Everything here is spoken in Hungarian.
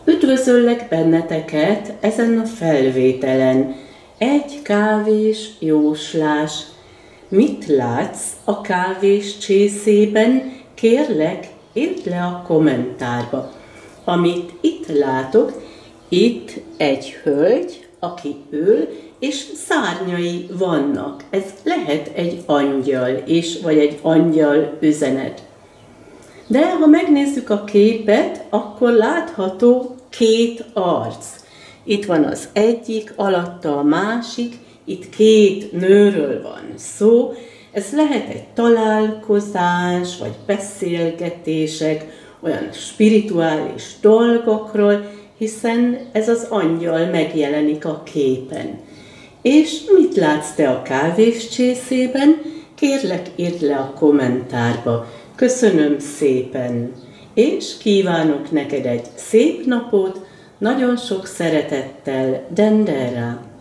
Üdvözöllek benneteket ezen a felvételen. Egy kávés jóslás. Mit látsz a kávés csészében? Kérlek, írd le a kommentárba. Amit itt látok, itt egy hölgy, aki ül, és szárnyai vannak. Ez lehet egy angyal is, vagy egy angyal üzenet. De ha megnézzük a képet, akkor látható két arc. Itt van az egyik, alatta a másik, itt két nőről van szó. Ez lehet egy találkozás, vagy beszélgetések, olyan spirituális dolgokról, hiszen ez az angyal megjelenik a képen. És mit látsz te a kávés csészében? Kérlek, írd le a kommentárba. Köszönöm szépen, és kívánok neked egy szép napot, nagyon sok szeretettel, Dendera.